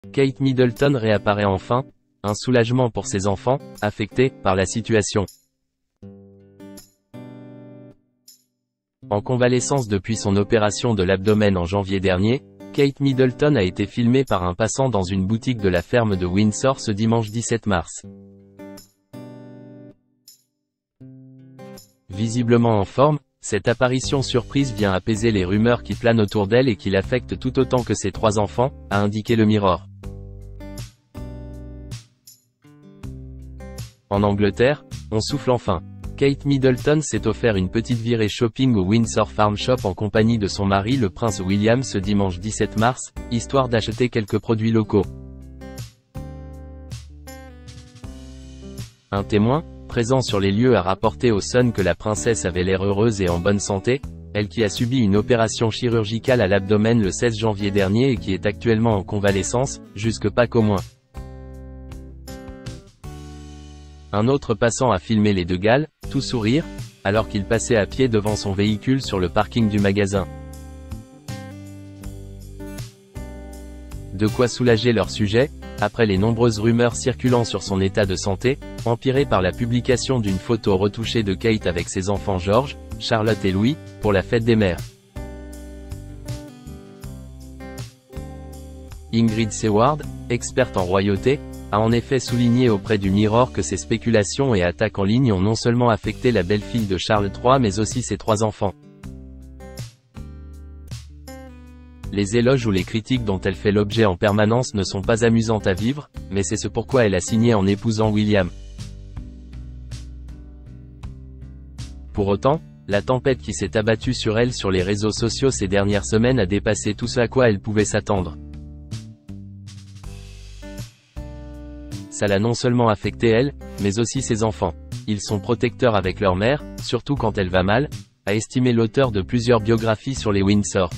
Kate Middleton réapparaît enfin, un soulagement pour ses enfants, affectés par la situation. En convalescence depuis son opération de l'abdomen en janvier dernier, Kate Middleton a été filmée par un passant dans une boutique de la ferme de Windsor ce dimanche 17 mars. Visiblement en forme, cette apparition surprise vient apaiser les rumeurs qui planent autour d'elle et qui l'affectent tout autant que ses 3 enfants, a indiqué le Mirror. En Angleterre, on souffle enfin. Kate Middleton s'est offert une petite virée shopping au Windsor Farm Shop en compagnie de son mari le prince William ce dimanche 17 mars, histoire d'acheter quelques produits locaux. Un témoin, présent sur les lieux, a rapporté au Sun que la princesse avait l'air heureuse et en bonne santé, elle qui a subi une opération chirurgicale à l'abdomen le 16 janvier dernier et qui est actuellement en convalescence, jusque Pâques au moins. Un autre passant a filmé les deux gals, tout sourire, alors qu'il passait à pied devant son véhicule sur le parking du magasin. De quoi soulager leur sujet, après les nombreuses rumeurs circulant sur son état de santé, empirées par la publication d'une photo retouchée de Kate avec ses enfants George, Charlotte et Louis, pour la fête des mères. Ingrid Seward, experte en royauté, a en effet souligné auprès du Mirror que ces spéculations et attaques en ligne ont non seulement affecté la belle-fille de Charles III mais aussi ses 3 enfants. Les éloges ou les critiques dont elle fait l'objet en permanence ne sont pas amusantes à vivre, mais c'est ce pourquoi elle a signé en épousant William. Pour autant, la tempête qui s'est abattue sur elle sur les réseaux sociaux ces dernières semaines a dépassé tout ce à quoi elle pouvait s'attendre. Ça l'a non seulement affecté elle, mais aussi ses enfants. Ils sont protecteurs avec leur mère, surtout quand elle va mal, a estimé l'auteur de plusieurs biographies sur les Windsor.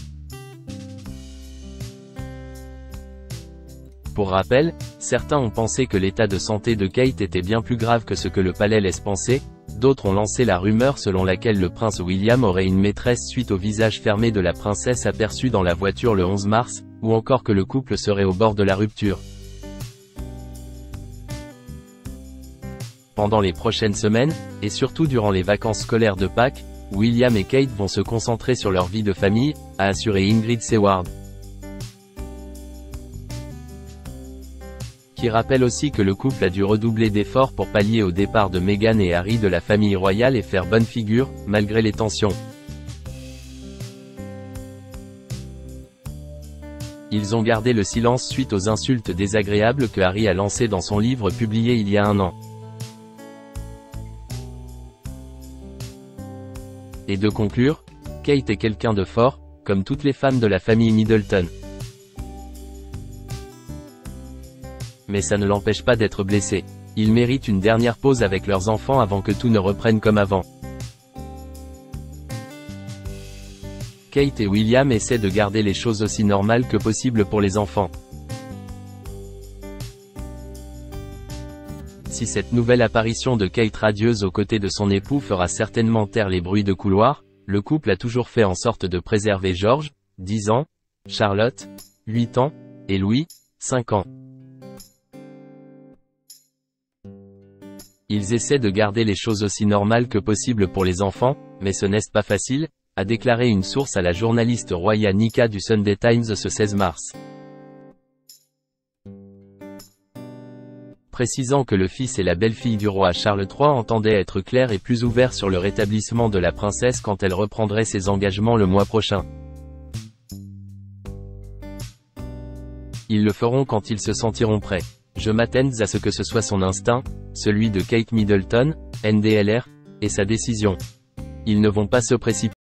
Pour rappel, certains ont pensé que l'état de santé de Kate était bien plus grave que ce que le palais laisse penser, d'autres ont lancé la rumeur selon laquelle le prince William aurait une maîtresse suite au visage fermé de la princesse aperçu dans la voiture le 11 mars, ou encore que le couple serait au bord de la rupture. Pendant les prochaines semaines, et surtout durant les vacances scolaires de Pâques, William et Kate vont se concentrer sur leur vie de famille, a assuré Ingrid Seward. Qui rappelle aussi que le couple a dû redoubler d'efforts pour pallier au départ de Meghan et Harry de la famille royale et faire bonne figure, malgré les tensions. Ils ont gardé le silence suite aux insultes désagréables que Harry a lancées dans son livre publié il y a 1 an. Et de conclure, Kate est quelqu'un de fort, comme toutes les femmes de la famille Middleton. Mais ça ne l'empêche pas d'être blessée. Ils méritent une dernière pause avec leurs enfants avant que tout ne reprenne comme avant. Kate et William essaient de garder les choses aussi normales que possible pour les enfants. Si cette nouvelle apparition de Kate radieuse aux côtés de son époux fera certainement taire les bruits de couloir, le couple a toujours fait en sorte de préserver George, 10 ans, Charlotte, 8 ans, et Louis, 5 ans. Ils essaient de garder les choses aussi normales que possible pour les enfants, mais ce n'est pas facile, a déclaré une source à la journaliste Roya Nika du Sunday Times ce 16 mars. Précisant que le fils et la belle-fille du roi Charles III entendaient être clairs et plus ouverts sur le rétablissement de la princesse quand elle reprendrait ses engagements le mois prochain. Ils le feront quand ils se sentiront prêts. Je m'attends à ce que ce soit son instinct, celui de Kate Middleton, NDLR, et sa décision. Ils ne vont pas se précipiter.